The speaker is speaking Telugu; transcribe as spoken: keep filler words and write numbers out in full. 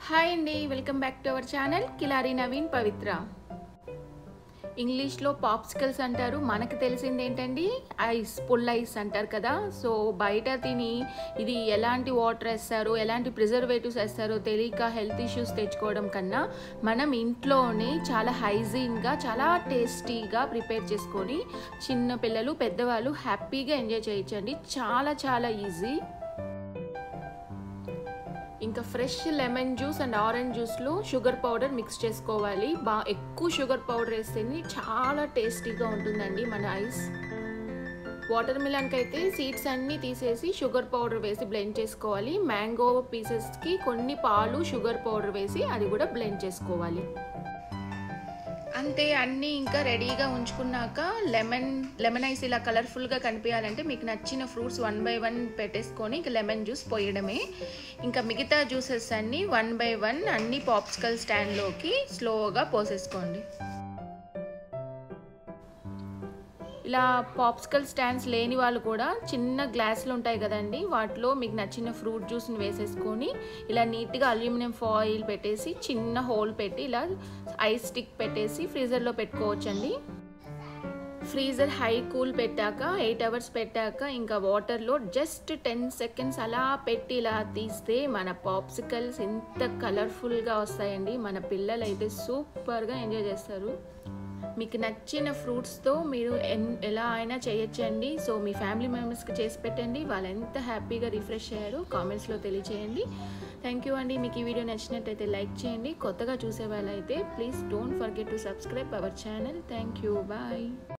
హాయ్ అండి, welcome back to our channel Kilari Naveen Pavitra. ఇంగ్లీష్లో పాప్సికల్స్ అంటారు. మనకు తెలిసింది ఏంటండి, ఐస్, పుల్ ఐస్ అంటారు కదా. సో బయట తిని ఇది ఎలాంటి వాటర్ వేస్తారో, ఎలాంటి ప్రిజర్వేటివ్స్ వేస్తారో తెలియక హెల్త్ ఇష్యూస్ తెచ్చుకోవడం కన్నా మనం ఇంట్లోనే చాలా హైజీన్గా, చాలా టేస్టీగా ప్రిపేర్ చేసుకొని చిన్న పిల్లలు, పెద్దవాళ్ళు హ్యాపీగా ఎంజాయ్ చేయొచ్చండి. చాలా చాలా ఈజీ. ఇంకా fresh lemon juice and orange జ్యూస్లో షుగర్ పౌడర్ మిక్స్ చేసుకోవాలి. బా ఎక్కువ షుగర్ పౌడర్ వేస్తేనే చాలా టేస్టీగా ఉంటుందండి మన ఐస్. వాటర్ మిలన్కి అయితే సీడ్స్ అన్నీ తీసేసి షుగర్ పౌడర్ వేసి బ్లెండ్ చేసుకోవాలి. మ్యాంగో పీసెస్కి కొన్ని పాలు, షుగర్ పౌడర్ వేసి అది కూడా బ్లెండ్ చేసుకోవాలి. అంతే, అన్నీ ఇంకా రెడీగా ఉంచుకున్నాక లెమన్ లెమన్ ఐస్ ఇలా కలర్ఫుల్గా కనిపించాలంటే మీకు నచ్చిన ఫ్రూట్స్ వన్ బై వన్ పెట్టేసుకొని ఇంకా లెమన్ జ్యూస్ పోయడమే. ఇంకా మిగతా జ్యూసెస్ అన్నీ వన్ బై వన్ అన్ని పాప్సికల్ స్టాండ్లోకి స్లోగా పోసేసుకోండి. ఇలా పాప్సికల్ స్టాండ్స్ లేని వాళ్ళు కూడా చిన్న గ్లాసులు ఉంటాయి కదండి, వాటిలో మీకు నచ్చిన ఫ్రూట్ జ్యూస్ని వేసేసుకొని ఇలా నీట్గా అల్యూమినియం ఫాయిల్ పెట్టేసి చిన్న హోల్ పెట్టి ఇలా ఐస్ స్టిక్ పెట్టేసి ఫ్రీజర్లో పెట్టుకోవచ్చండి. ఫ్రీజర్ హై కూల్ పెట్టాక ఎయిట్ అవర్స్ పెట్టాక ఇంకా వాటర్లో జస్ట్ టెన్ సెకండ్స్ అలా పెట్టి ఇలా తీస్తే మన పాప్సికల్స్ ఇంత కలర్ఫుల్గా వస్తాయండి. మన పిల్లలు అయితే సూపర్గా ఎంజాయ్ చేస్తారు. మీకు నచ్చిన ఫ్రూట్స్తో మీరు ఎలా అయినా చేయొచ్చండి. సో మీ ఫ్యామిలీ మెంబర్స్కి చేసి పెట్టండి, వాళ్ళు ఎంత హ్యాపీగా రిఫ్రెష్ అయ్యారో కామెంట్స్లో తెలియచేయండి. థ్యాంక్ యూ అండి. మీకు ఈ వీడియో నచ్చినట్టయితే లైక్ చేయండి. కొత్తగా చూసే వాళ్ళైతే please don't forget to subscribe our channel. Thank you, bye.